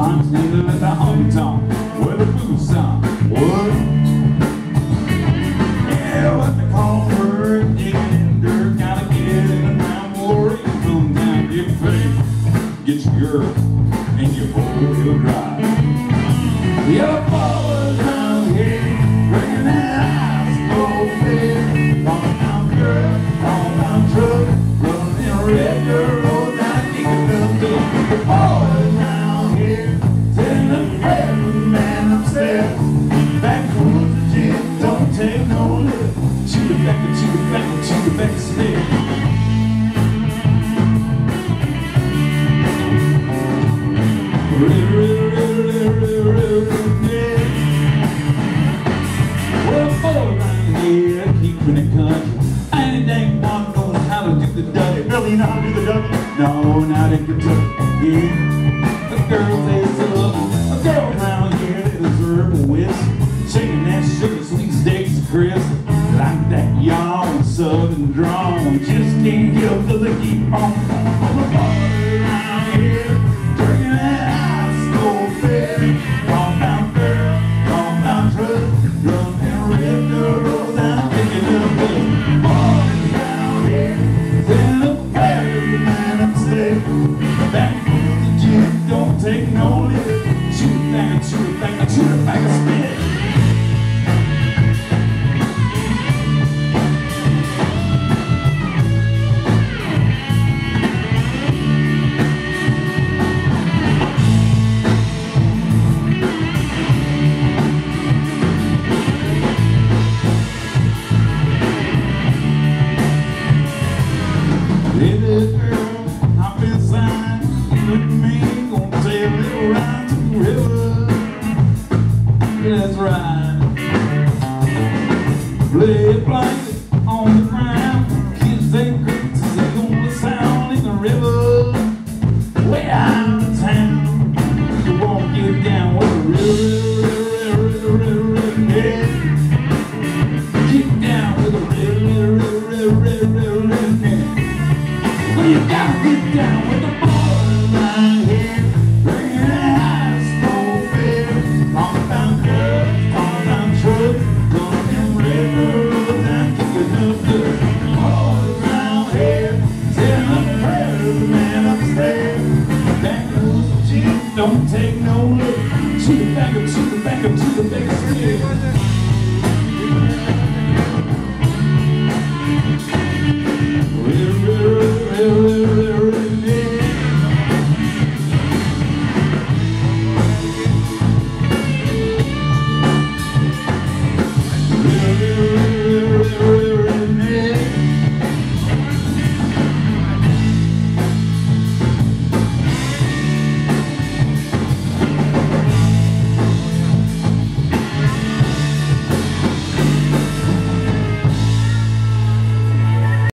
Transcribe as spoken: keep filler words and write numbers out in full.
I'm standing at the honky tonk where the food's on. What? Yeah, what they call her digging in dirt, gotta get in around more. Come down, get paid, get your girl and your four-wheel drive. Your boys down here, bringing that ice cold beer. Compound girl, compound truck, running in a red dirt road down Kickapoo. The boys down here, telling the every man upstairs. Back towards the gym, don't take no lip. Shoot it back and shoot it back and shoot it back and stay. In the country, I ain't dang one knows how to do the ducky. Billy, you know how to do the ducky? No, not in Kentucky. Yeah, the girls they love, a girl around here that deserve a whisk, shaking that sugar sweet steaks crisp, like that yawn southern drawn. Just can't help till they keep on on the party around here, drinking that ice cold beer. Compound girl, compound truck, drum and red dirt road down. Don't take no lip. Shoot it back and shoot it back and shoot it back and spin. Little girl, hop inside, look at me. Right to the river, that's right. Lay a blanket on the ground, kids they creep to sing on the sound in the river. Way out of town, you won't get down with the river, river, river, river, river, yeah. Get down with the river, river, river, river, river, river, yeah. Well, you gotta get down with the boys right here. Don't take no lip. Shoot it back up, shoot it back up, shoot it back up, shoot it.